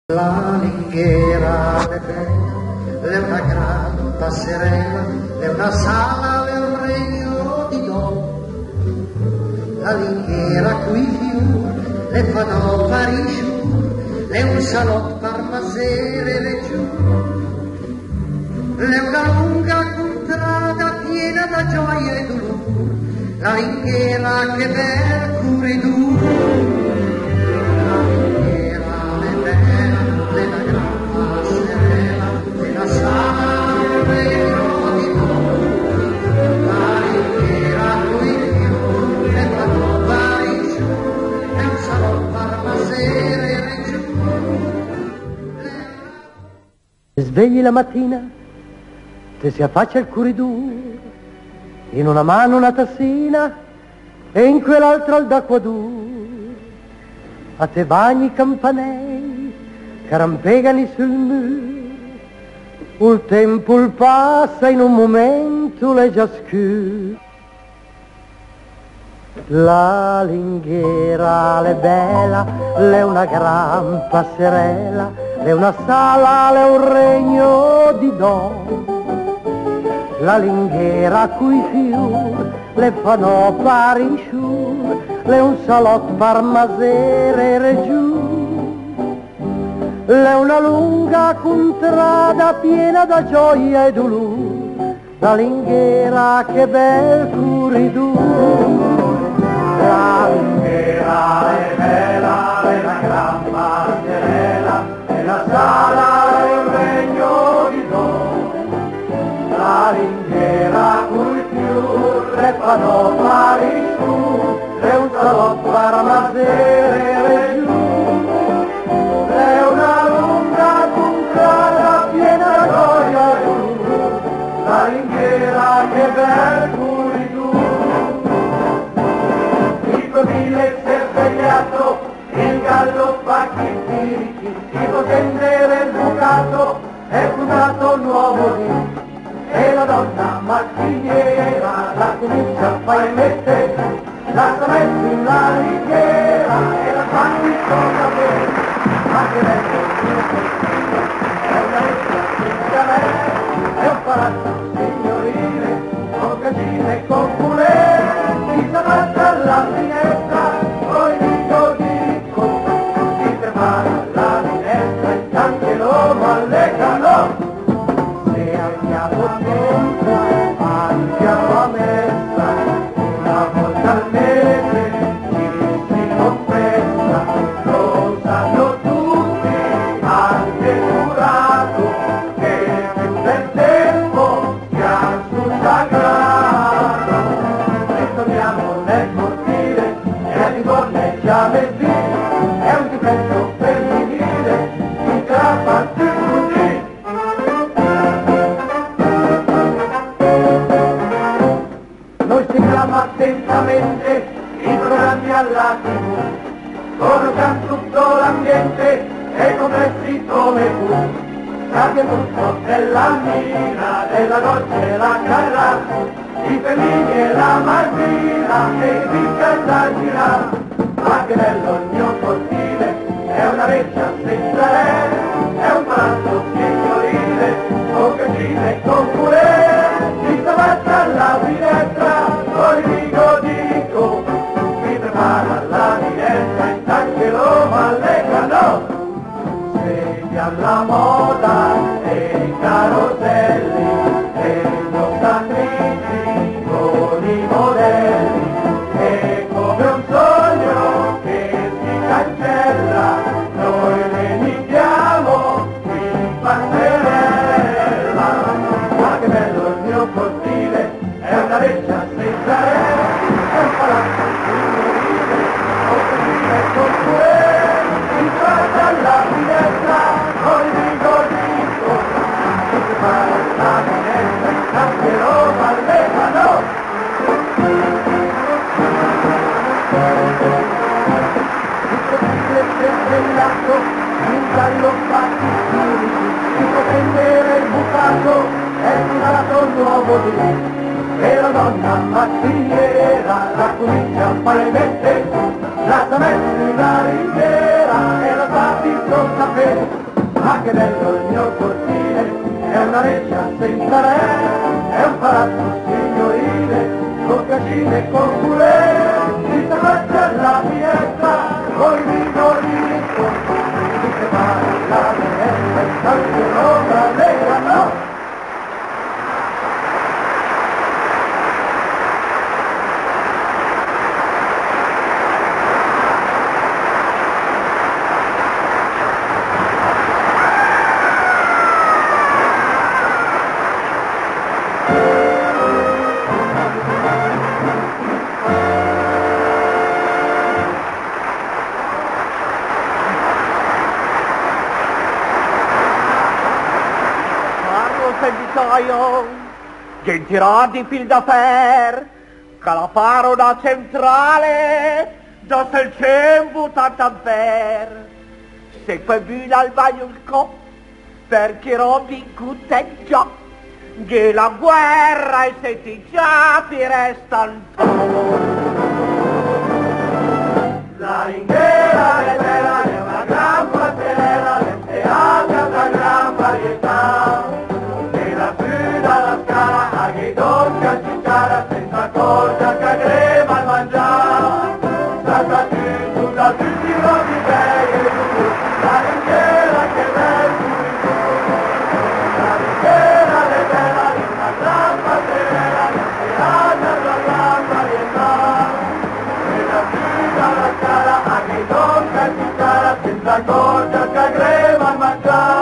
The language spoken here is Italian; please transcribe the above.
La linghiera è una gran passerella, è una sala del regno di Do. La linghiera cui fiù le fanno Parisciù, le un salotto parmasere le giù. Le una lunga contrada piena da gioia e dolore, la linghiera che bel curidù. Svegli la mattina, ti si affaccia il curidù, in una mano una tassina e in quell'altra il d'acquadù. A te bagni i campanelli che rampegano sul muro, il tempo passa in un momento le già scuro. La linghiera è bella, è una gran passerella, è una sala, è un regno di Do. La linghiera cui fiù le fanno Parisciù, le un salotto parmasere reggiù. Le una lunga contrada piena da gioia e dolore, la linghiera che bel curidù. La linghiera è bella, è una gran passerella, è la sala, è un regno di Do. La linghiera cui più le fanno Parisciù, è un salotto parmasere giù. È una lunga contrada piena da gioia e dolore, la linghiera che bel curidù. Il cortile si è svegliato, il gallo fa chicchirichi, si può tendere il bucato, è puntato un nuovo dì. E la donna mattiniera la comincia a fare mette, la sta messo in la linghiera e la fa in sopra bene. Ma che bello il mio cortile, è una vecchia cittadella, è un palazzo signorile, con casine e con culè, si sta fatta alla finestra, con il dito di coda, si prepara la finestra e anche l'uomo alle canò. Se andiamo dentro, andiamo a messa, una volta al mese ci si confessa, lo sanno tutti, anche curato, che più del tempo siamo sul sagrato. Ritorniamo nel cortile e a ritorne già le sì, è un difetto femminile, si trappa più così. Noi seguiamo attentamente i programmi alla TV, conosciamo tutto l'ambiente e complessi come tu. Sappiamo tutto della Mina, della Dolce e la Carrà, i Fellini e la Martina e i Ricca e la Girà. Ma che bello il mio cortile, è una vecchia senza re, è un palazzo signorile, con casine e con culè, si sta fatta alla finestra, con il vigo dico, si prepara la finestra, intanto l'uomo alle canò. Segui alla moda e i caroselli, e non attrici con i modelli, è come un sogno che si cancella, noi ne iniziamo in passerella. Ma che bello il mio cortile, è una vecchia senza re, è un palazzo signorile, con casine e con culè, si tratta alla finestra, con il vigo dico, si prepara la finestra, intanto l'uomo alle canò. Il cortile si è svegliato, il gallo fa chicchirichi, si può prendere il bucato, è stato un nuovo dì. E la donna mattiniera la comincia a fare mette, la sta messo in la ringhiera e la fa di sotto caffè, ma che bello il mio cortile, è una reggia senza re, è un palazzo signorile, con cascine e con culè, si s'abbaccia alla finestra, con vigori in corpo, si prepara la merenda, il calcio rosa, lega no! Sentirà di fil da fer, che la faro da centrale, da sel cembo tanta ver. Se poi vila al bagno il cop, perché robi cuteggia, che la guerra e se ti già ti restan La ringhiera è bella, è una gran passerella, e anche una gran varietà. E la più dalla scala, a chi tocca cicciara, senza cosa che crema al mangiare. Stata più da tutti i robi bei e giù, la ringhiera che bel su. La ringhiera è bella, è una gran passerella, e anche una gran varietà. Dalla scala a chi tocca il senza cosa che crema a mangiare.